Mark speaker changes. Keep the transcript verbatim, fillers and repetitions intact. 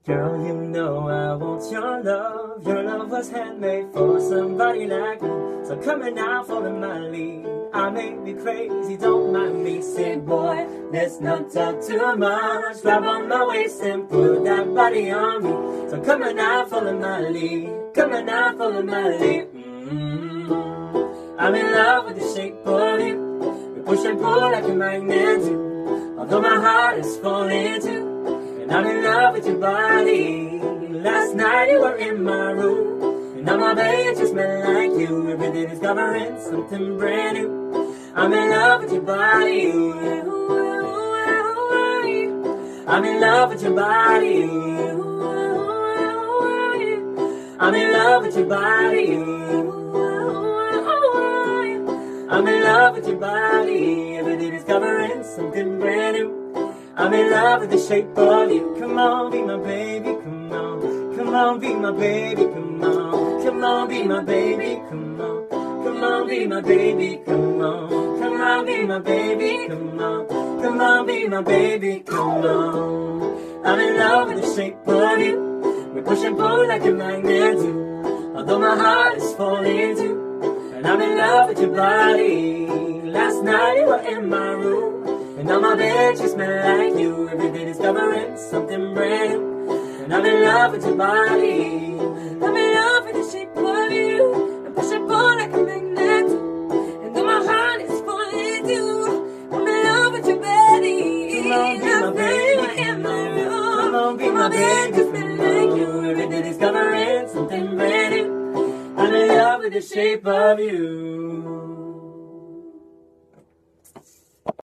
Speaker 1: Girl, you know I want your love. Your love was handmade for somebody like me. So coming out, follow my lead. I may be crazy, don't mind me. Say, boy, let's not talk too much. Grab on my waist and put that body on me. So coming out, follow my lead. Coming out, follow my lead. Mm-hmm. I'm in love with the shape of you. We push and pull like a magnet do. Although my heart is falling too. I'm in love with your body. Last night you were in my room, and now my bed just smell like you. Every day discovering something brand new. I'm in love with your body. I'm in love with your body. I'm in love with your body. I'm in love with your body. Every day discovering something brand new. I'm in love with the shape of you. Come on, be my baby, come on. Come on, be my baby, come on. Come on, be my baby, come on. Come on, be my baby, come on. Come on, be my baby, come on. Come on, be my baby, come on. I'm in love with the shape of you. We push and pull like a magnet do. Although my heart is falling too. And I'm in love with your body. Last night you were in my room, and now my bed just smell like you. Every day discovering something brand new. And I'm in love with your body. I'm in love with the shape of you. I push and pull like a magnet. And though my heart is falling too, I'm in love with your body. Come on, be my baby, in my room. Come on, be my baby, just smell like you. Every day discovering something brand new. I'm in love with the shape of you.